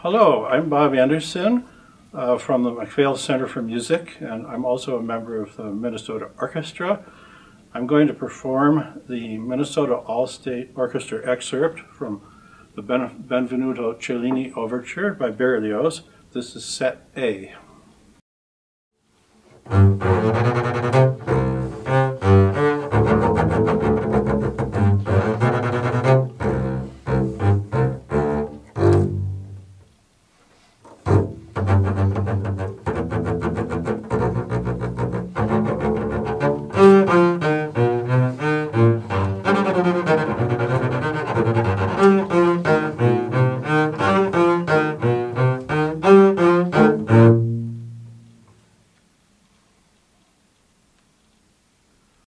Hello, I'm Bob Anderson from the MacPhail Center for Music, and I'm also a member of the Minnesota Orchestra. I'm going to perform the Minnesota All-State Orchestra excerpt from the Benvenuto Cellini Overture by Berlioz. This is set A.